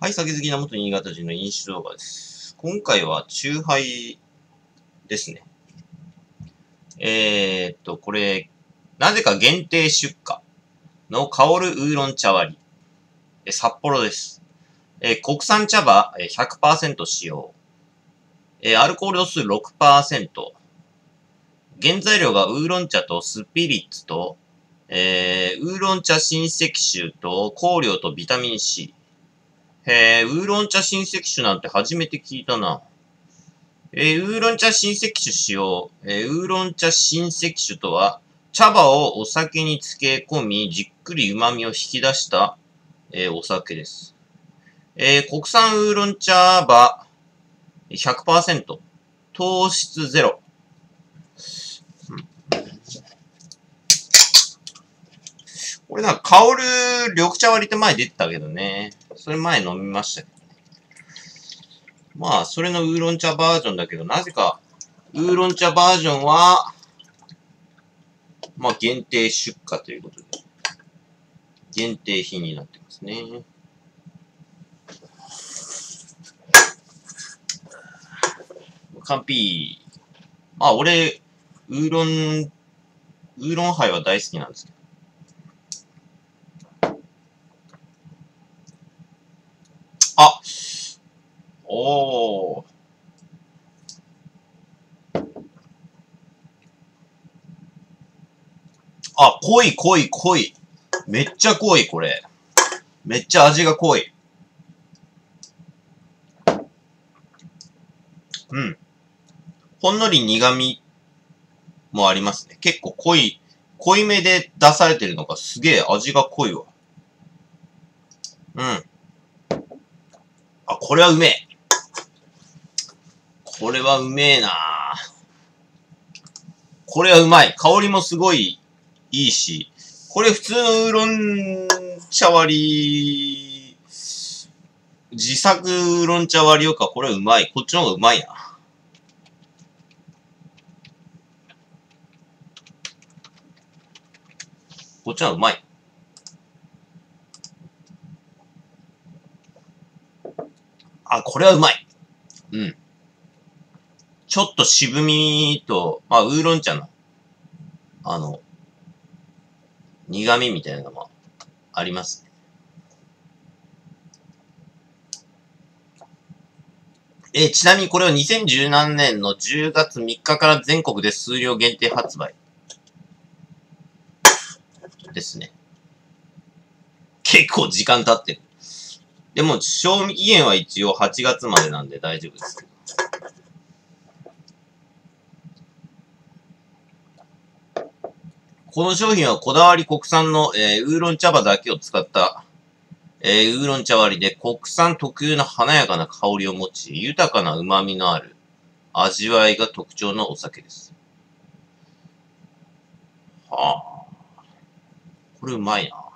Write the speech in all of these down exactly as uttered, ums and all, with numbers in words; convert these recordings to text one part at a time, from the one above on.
はい、酒好きな元新潟人の飲酒動画です。今回は、チューハイですね。えーっと、これ、なぜか限定出荷の香るウーロン茶割り。札幌です。えー、国産茶葉 ひゃくパーセント 使用。えー、アルコール度数 ろくパーセント。原材料がウーロン茶とスピリッツと、えー、ウーロン茶新石酒と香料とビタミン C。へえ、ウーロン茶新石酒なんて初めて聞いたな。えー、ウーロン茶新石酒使用。えー、ウーロン茶新石酒とは、茶葉をお酒に漬け込み、じっくり旨味を引き出した、えー、お酒です。えー、国産ウーロン茶葉 ひゃくパーセント。糖質ゼロ。うん、これなんか香る緑茶割りって前出てたけどね。それ前飲みましたけどね。まあ、それのウーロン茶バージョンだけど、なぜか、ウーロン茶バージョンは、まあ、限定出荷ということで、限定品になってますね。カンピー。まあ、俺、ウーロン、ウーロンハイは大好きなんですけど。あおー。あ、濃い濃い濃い。めっちゃ濃い、これ。めっちゃ味が濃い。うん。ほんのり苦味もありますね。結構濃い、濃いめで出されてるのがすげえ味が濃いわ。うん。あ、これはうめえ。これはうめえなぁ。これはうまい。香りもすごいいいし。これ普通のウーロン茶割り、自作ウーロン茶割りよか、これうまい。こっちの方がうまいな。こっちの方がうまい。あ、これはうまい。うん。ちょっと渋みと、まあ、ウーロン茶の、あの、苦味みたいなのもありますね。え、ちなみにこれはにせんじゅうななねんのじゅうがつみっかから全国で数量限定発売。ですね。結構時間経ってる。でも、賞味期限は一応はちがつまでなんで大丈夫です。この商品はこだわり国産の、えー、ウーロン茶葉だけを使った、えー、ウーロン茶割りで国産特有の華やかな香りを持ち、豊かな旨味のある味わいが特徴のお酒です。はあ。これうまいな。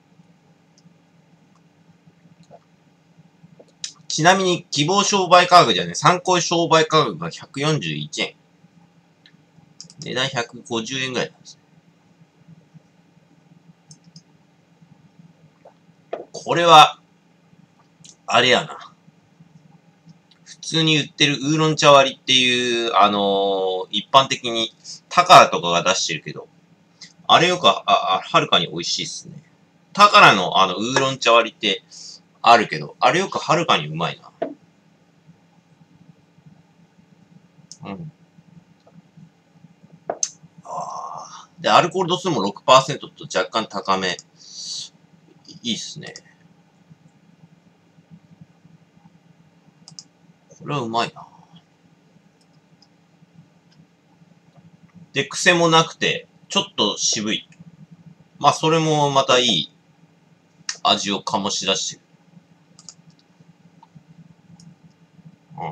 ちなみに希望商売価格じゃね、参考商売価格がひゃくよんじゅういちえん。値段ひゃくごじゅうえんぐらいなんですね。これは、あれやな。普通に売ってるウーロン茶割りっていう、あのー、一般的にタカラとかが出してるけど、あれよく、あ、あ、はるかに美味しいっすね。タカラのあの、ウーロン茶割りってあるけど、あれよくはるかにうまいな。うん。あーで、アルコール度数も ろくパーセント と若干高め。いいっすね。これはうまいな。で、癖もなくて、ちょっと渋い。まあ、それもまたいい味を醸し出してる。うん。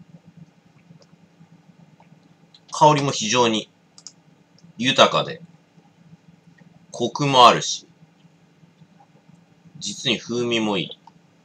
香りも非常に豊かで、コクもあるし、実に風味もいい。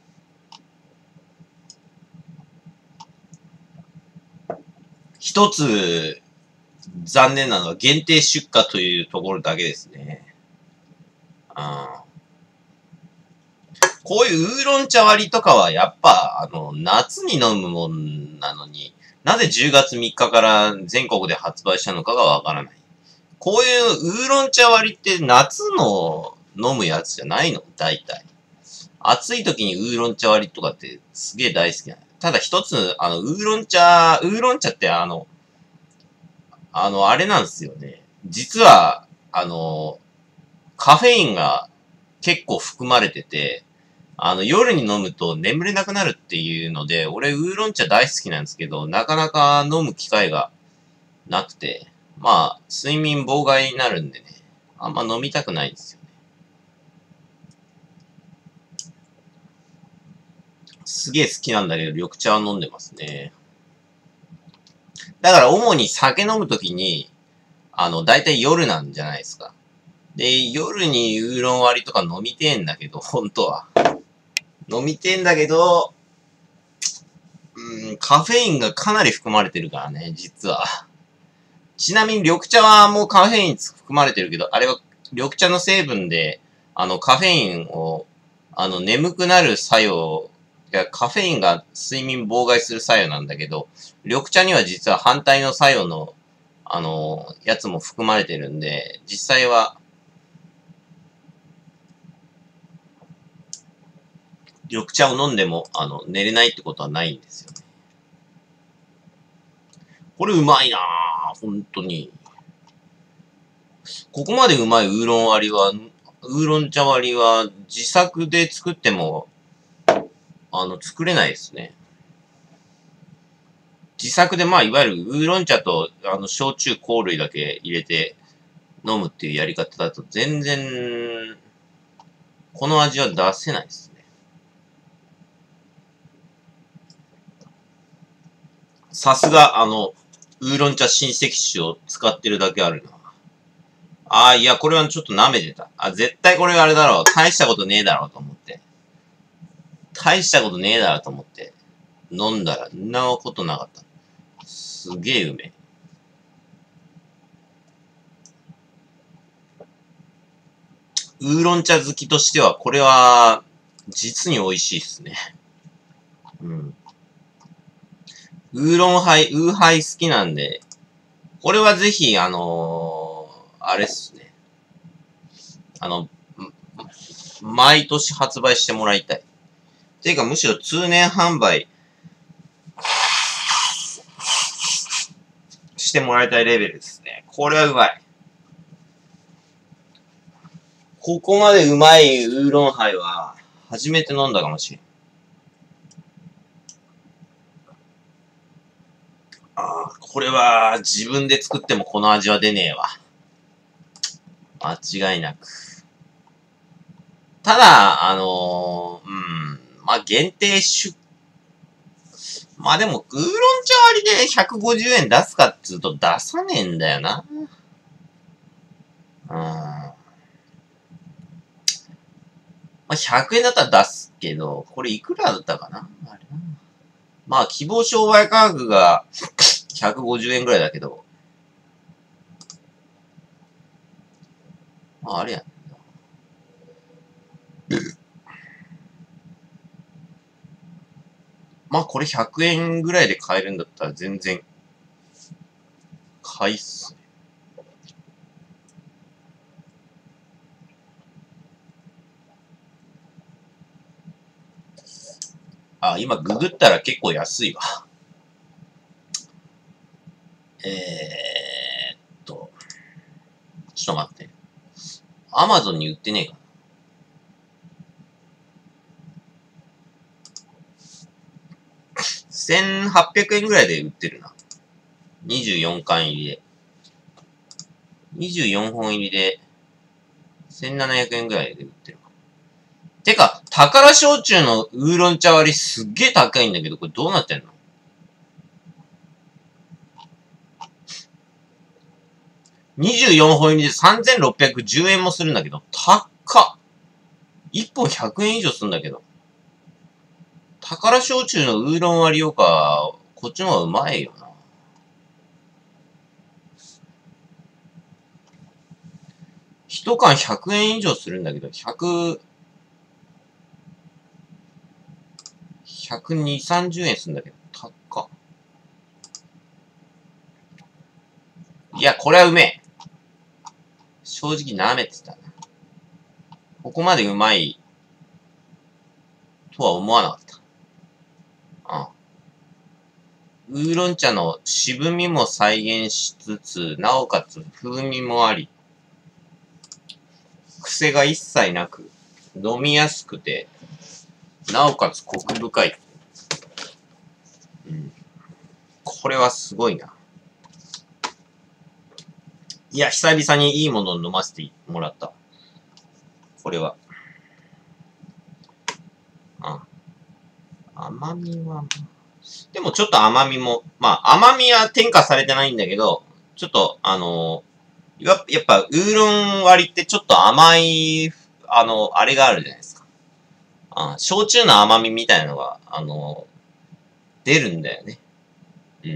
一つ、残念なのは限定出荷というところだけですね。あこういうウーロン茶割りとかはやっぱ、あの、夏に飲むもんなのに、なぜじゅうがつみっかかから全国で発売したのかがわからない。こういうウーロン茶割りって夏の飲むやつじゃないの？大体。暑い時にウーロン茶割りとかってすげえ大好きなの。ただ一つ、あの、ウーロン茶、ウーロン茶ってあの、あの、あれなんですよね。実は、あの、カフェインが結構含まれてて、あの、夜に飲むと眠れなくなるっていうので、俺、ウーロン茶大好きなんですけど、なかなか飲む機会がなくて、まあ、睡眠妨害になるんでね、あんま飲みたくないんですよね。すげえ好きなんだけど、緑茶は飲んでますね。だから、主に酒飲むときに、あの、だいたい夜なんじゃないですか。で、夜にウーロン割りとか飲みてえんだけど、本当は。飲みてえんだけど、うん、カフェインがかなり含まれてるからね、実は。ちなみに緑茶はもうカフェイン含まれてるけど、あれは緑茶の成分で、あの、カフェインを、あの、眠くなる作用、いや、カフェインが睡眠妨害する作用なんだけど、緑茶には実は反対の作用の、あの、やつも含まれてるんで、実際は、緑茶を飲んでも、あの、寝れないってことはないんですよね。これうまいなぁ、本当に。ここまでうまいウーロン割りは、ウーロン茶割りは自作で作っても、あの、作れないですね。自作で、まあ、いわゆるウーロン茶と、あの、焼酎、香類だけ入れて飲むっていうやり方だと全然、この味は出せないですね。さすが、あの、ウーロン茶新石酒を使ってるだけあるな。ああ、いや、これはちょっと舐めてた。あ、絶対これあれだろう。大したことねえだろうと思って。大したことねえだろうと思って。飲んだら、んなことなかった。すげえうめえ。ウーロン茶好きとしては、これは、実に美味しいっすね。うん。ウーロンハイ、ウーハイ好きなんで、これはぜひ、あのー、あれっすね。あの、毎年発売してもらいたい。ていうか、むしろ通年販売してもらいたいレベルですね。これはうまい。ここまでうまいウーロンハイは、初めて飲んだかもしれん。ああ、これは自分で作ってもこの味は出ねえわ。間違いなく。ただ、あのー、うん、まあ、限定出、まあでも、ウーロン茶割りでひゃくごじゅうえん出すかっつうと出さねえんだよな。うん。まあ、ひゃくえんだったら出すけど、これいくらだったかなあれな。まあ、希望商売価格がひゃくごじゅうえんぐらいだけど、まあ、あれや。まあ、これひゃくえんぐらいで買えるんだったら全然、買いっすね。あ、今ググったら結構安いわ。えーっと、ちょっと待って。アマゾンに売ってねえかな。せんはっぴゃくえんぐらいで売ってるな。にじゅうよんかん入りで。にじゅうよんほん入りで、せんななひゃくえんぐらいで売ってる。てか、宝焼酎のウーロン茶割りすっげえ高いんだけど、これどうなってんの？にじゅうよんほん入りでさんぜんろっぴゃくじゅうえんもするんだけど、高っ。いっぽんひゃくえん以上するんだけど。宝焼酎のウーロン割りよか、こっちの方がうまいよな。一缶ひゃくえん以上するんだけど、ひゃく、 ひゃくにじゅう、さんじゅうえんするんだけど、高っ。いや、これはうめえ。正直舐めてたな。ここまでうまいとは思わなかった。ああ。ウーロン茶の渋みも再現しつつ、なおかつ風味もあり、癖が一切なく、飲みやすくて、なおかつコク深い。うん。これはすごいな。いや、久々にいいものを飲ませてもらった。これは。あ甘みは、でもちょっと甘みも、まあ甘みは添加されてないんだけど、ちょっとあのー、ややっぱウーロン割りってちょっと甘い、あの、あれがあるじゃないですか。あ焼酎の甘みみたいなのが、あのー、出るんだよね。うん。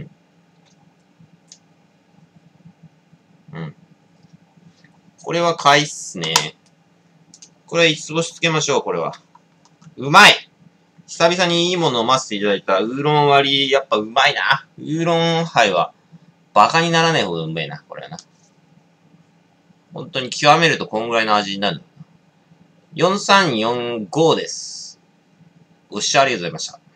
うん。これは買いっすね。これ五つ星つけましょう、これは。うまい久々にいいものを飲ませていただいたウーロン割り、やっぱうまいな。ウーロン杯は、バカにならないほどうめえな、これはな。本当に極めるとこんぐらいの味になる。よんさんよんごです。ご視聴ありがとうございました。